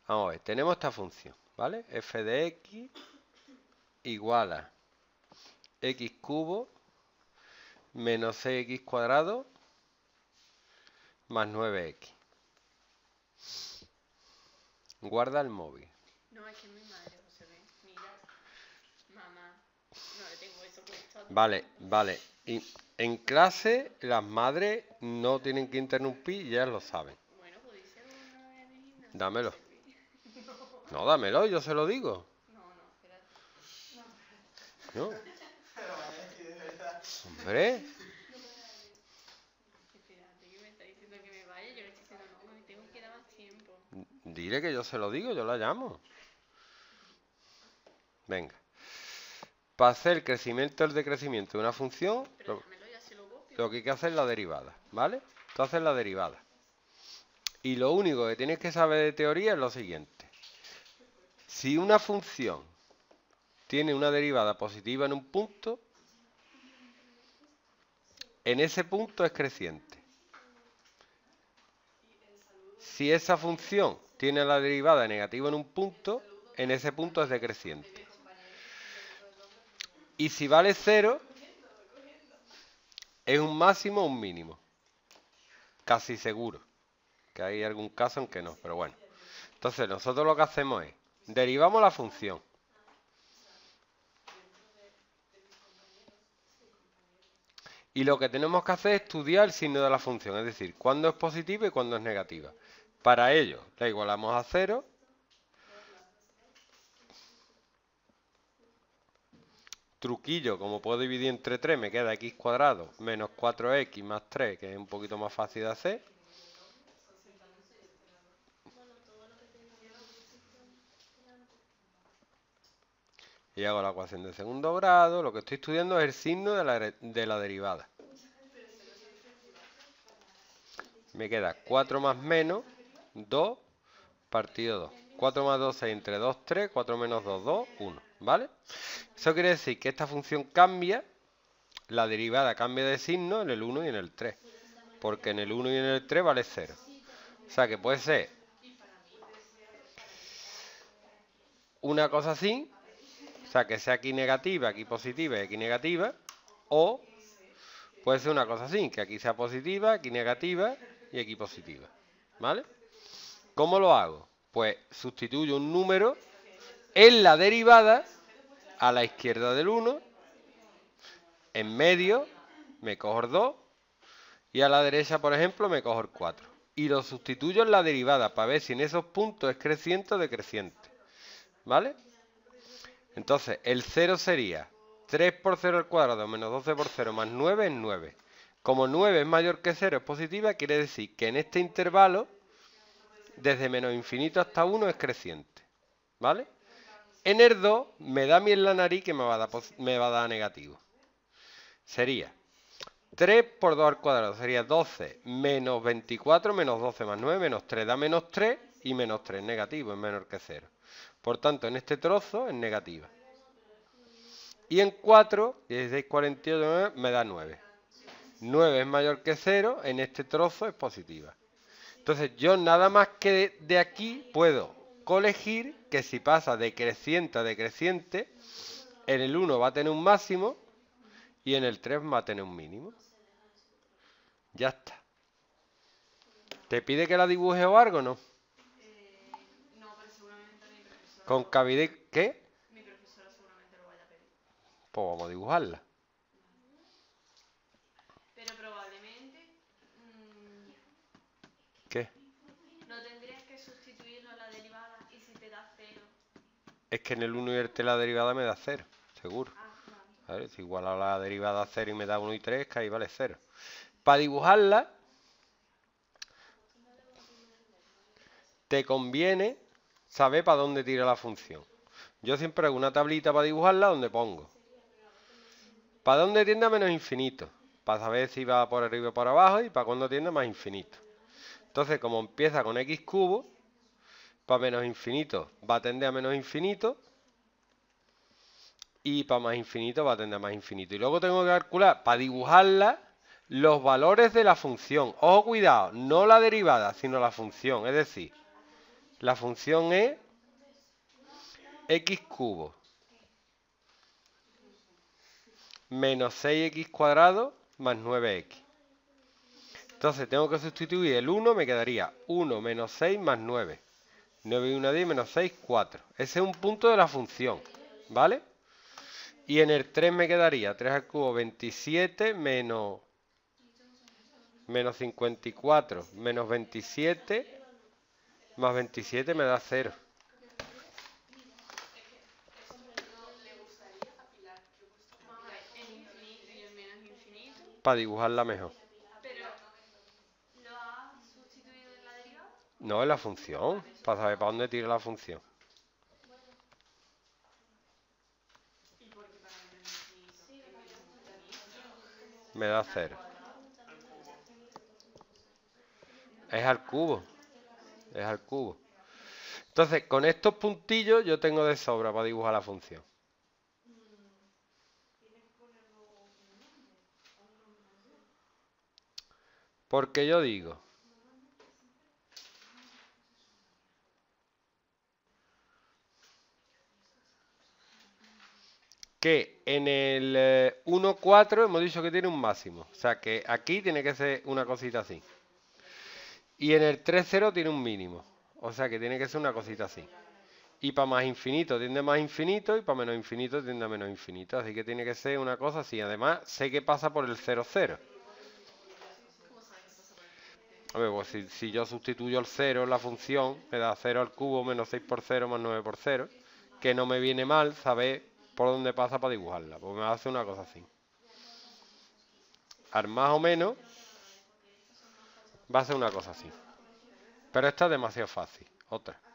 Vamos a ver, tenemos esta función, ¿vale? F de x igual a x cubo menos 6x cuadrado más 9x. Guarda el móvil. No, es que es mi madre, José B. Mira, mamá, no le tengo eso puesto. Vale. Y en clase las madres no tienen que interrumpir y ya lo saben. Bueno, ¿podéis ser una vez en el gimnasio? Dámelo. No. No, dámelo, yo se lo digo. No, espérate. ¿No? Hombre, Espérate, que me está diciendo que me vaya. Yo le estoy diciendo, no, me tengo que dar más tiempo. dile que yo se lo digo, yo la llamo. Venga. Para hacer el crecimiento o el decrecimiento de una función, Pero déjamelo, ya se lo copio. lo que hay que hacer es la derivada, ¿vale? Entonces la derivada. Y lo único que tienes que saber de teoría es lo siguiente. Si una función tiene una derivada positiva en un punto, en ese punto es creciente. Si esa función tiene la derivada negativa en un punto, en ese punto es decreciente. Y si vale 0, es un máximo o un mínimo. Casi seguro. Que hay algún caso en que no, pero bueno. Entonces nosotros lo que hacemos es, derivamos la función. Y lo que tenemos que hacer es estudiar el signo de la función, es decir, cuándo es positiva y cuándo es negativa. Para ello, la igualamos a 0. Truquillo, como puedo dividir entre 3, me queda x cuadrado menos 4x más 3, que es un poquito más fácil de hacer. Y hago la ecuación de segundo grado. Lo que estoy estudiando es el signo de la derivada. Me queda 4 más menos 2 partido 2. 4 más 2, 6 entre 2, 3. 4 menos 2, 2, 1. ¿Vale? Eso quiere decir que esta función cambia, la derivada cambia de signo en el 1 y en el 3. Porque en el 1 y en el 3 vale 0. O sea que puede ser una cosa así, o sea que sea aquí negativa, aquí positiva y aquí negativa, o puede ser una cosa así, que aquí sea positiva, aquí negativa y aquí positiva. ¿Vale? ¿Cómo lo hago? Pues sustituyo un número en la derivada a la izquierda del 1, en medio me cojo el 2 y a la derecha, por ejemplo, me cojo el 4. Y lo sustituyo en la derivada para ver si en esos puntos es creciente o decreciente. ¿Vale? Entonces, el 0 sería 3 por 0 al cuadrado menos 12 por 0 más 9 es 9. Como 9 es mayor que 0 es positiva, quiere decir que en este intervalo, desde menos infinito hasta 1 es creciente. ¿Vale? En el 2 me da a mí en la nariz que me va a dar negativo. Sería 3 por 2 al cuadrado, sería 12 menos 24 menos 12 más 9 menos 3 da menos 3 y menos 3 es negativo, es menor que 0. Por tanto, en este trozo es negativa. Y en 4, 16, 48 me da 9. 9 es mayor que 0, en este trozo es positiva. Entonces yo nada más que de aquí puedo colegir que si pasa de creciente a decreciente, en el 1 va a tener un máximo y en el 3 va a tener un mínimo. Ya está. ¿Te pide que la dibuje o algo, no? No, pero seguramente mi profesora... ¿Con cavidad qué? Mi profesora seguramente lo vaya a pedir. Pues vamos a dibujarla. Pero probablemente... ¿Qué? no tendrías que sustituirlo a la derivada y si te da 0. Es que en el 1 y el 3 la derivada me da 0, seguro. Ah, A ver, si igual a la derivada a 0 y me da 1 y 3, que ahí vale 0. Para dibujarla, te conviene saber para dónde tira la función. Yo siempre hago una tablita para dibujarla donde pongo para dónde tiende a menos infinito, para saber si va por arriba o por abajo y para cuándo tiende a más infinito. Entonces, como empieza con x cubo, para menos infinito va a tender a menos infinito y para más infinito va a tender a más infinito. Y luego tengo que calcular, para dibujarla, los valores de la función. Ojo, cuidado, no la derivada, sino la función. Es decir, La función es x cubo menos 6x cuadrado más 9x. Entonces tengo que sustituir el 1, me quedaría 1 menos 6 más 9. 9 y 1, 10, menos 6, 4. Ese es un punto de la función, ¿vale? Y en el 3 me quedaría 3 al cubo 27 menos 54 menos 27 más 27 me da 0. El infinito y el menos infinito. Para dibujarla mejor. Pero, ¿lo has sustituido en la derivada? No, en la función, para saber para dónde tira la función. ¿Y por qué para menos infinito? El menos infinito. Me da 0. Es al cubo. Es al cubo. Entonces, con estos puntillos yo tengo de sobra para dibujar la función. Porque yo digo que en el 1, 4 hemos dicho que tiene un máximo. O sea que aquí tiene que ser una cosita así. Y en el 3, 0 tiene un mínimo. O sea que tiene que ser una cosita así. Y para más infinito tiende a más infinito y para menos infinito tiende a menos infinito. Así que tiene que ser una cosa así. Además, sé que pasa por el 0, 0. A ver, pues si yo sustituyo el 0 en la función, me da 0 al cubo menos 6 por 0 más 9 por 0. Que no me viene mal saber por dónde pasa para dibujarla. Pues me hace una cosa así. Al más o menos va a ser una cosa así. Pero esta es demasiado fácil. Otra.